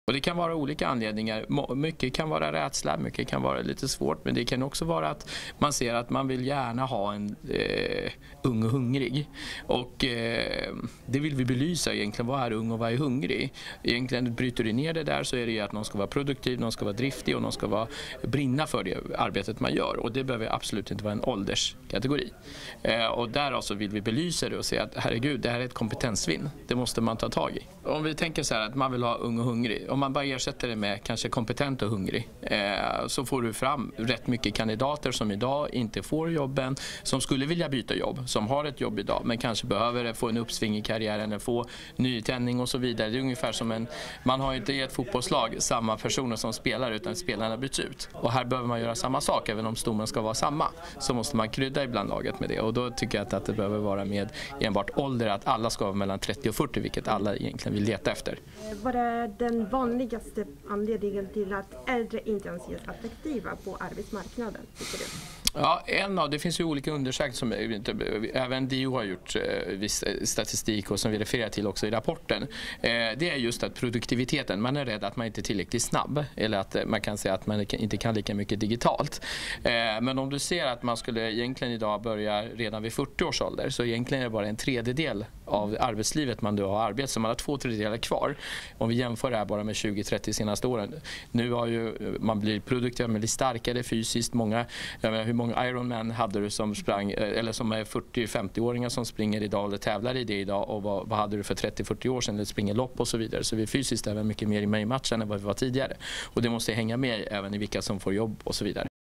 Och det kan vara olika anledningar. Mycket kan vara rädsla, mycket kan vara lite svårt, men det kan också vara att man ser att man vill gärna ha en ung och hungrig. Och det vill vi belysa egentligen. Vad är ung och vad är hungrig? Egentligen bryter du ner det där så är det ju att någon ska vara produktiv, någon ska vara driftig och någon ska brinna för det arbetet man gör. Och det behöver absolut inte vara en ålderskategori. Och där alltså vill vi belysa det och säga att herregud, det här är ett kompetensvinn. Det måste man ta tag i. Om vi tänker så här att man vill ha ung och hungrig. Om man bara ersätter det med kanske kompetent och hungrig så får du fram rätt mycket kandidater som idag inte får jobben, som skulle vilja byta jobb, som har ett jobb idag men kanske behöver få en uppsving i karriären, få nytändning och så vidare. Det är ungefär som man har inte i ett fotbollslag samma personer som spelar utan spelarna byts ut. Och här behöver man göra samma sak, även om stommen ska vara samma. Så måste man krydda ibland laget med det och då tycker jag att det behöver vara med enbart ålder, att alla ska vara mellan 30 och 40, vilket alla egentligen vill leta efter. Vad är den vanligaste anledningen till att äldre inte anses attraktiva på arbetsmarknaden, tycker du? Ja, det finns ju olika undersökningar som även DO har gjort viss statistik och som vi refererar till också i rapporten. Det är just att produktiviteten, man är rädd att man inte är tillräckligt snabb eller att man kan säga att man inte kan lika mycket digitalt. Men om du ser att man skulle egentligen idag börja redan vid 40 års ålder, så egentligen är det bara en tredjedel av arbetslivet man då har arbetat, så man har 2/3 kvar. Om vi jämför det här bara med 20-30 senaste åren. Nu har ju man blivit produktiv, man blir starkare fysiskt. Hur många Ironman hade du som sprang, eller som är 40-50-åringar som springer idag eller tävlar i det idag, och vad hade du för 30-40 år sedan eller springer lopp och så vidare. Så vi är fysiskt även mycket mer i matchen än vad vi var tidigare. Och det måste hänga med även i vilka som får jobb och så vidare.